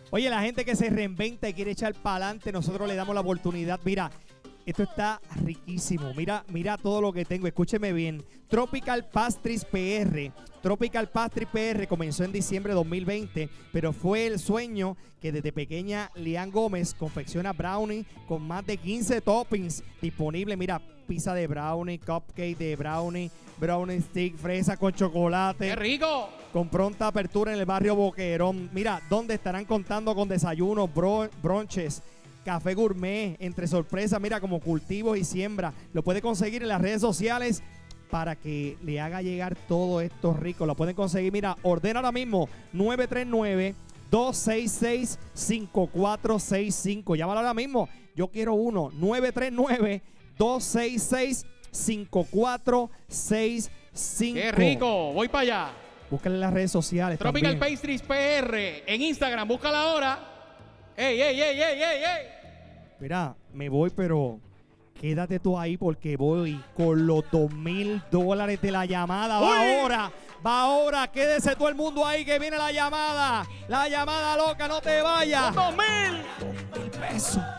Oye, la gente que se reinventa y quiere echar para adelante, nosotros le damos la oportunidad. Mira, esto está riquísimo. Mira todo lo que tengo. Escúcheme bien. Tropical Pastries PR. Tropical Pastries PR comenzó en diciembre de 2020, pero fue el sueño que desde pequeña Lian Gómez confecciona brownie con más de 15 toppings disponibles. Mira, pizza de brownie, cupcake de brownie, brownie stick, fresa con chocolate. ¡Qué rico! Con pronta apertura en el barrio Boquerón. Mira, donde estarán contando con desayunos, brunches, café gourmet, entre sorpresas, mira, como cultivos y siembra. Lo puede conseguir en las redes sociales para que le haga llegar todo esto rico. Lo pueden conseguir, mira, ordena ahora mismo 939-266-5465. Llámalo ahora mismo. Yo quiero uno. 939-266-5465. ¡Qué rico! Voy para allá. Búscala en las redes sociales. Tropical también. Pastries PR en Instagram. Búscala ahora. ¡Ey, ey, ey, ey, ey, ey! Mira, me voy, pero quédate tú ahí porque voy con los $2,000 de la llamada. Va ahora, quédese todo el mundo ahí que viene la llamada loca, no te vayas. ¡2,000! $2,000 pesos.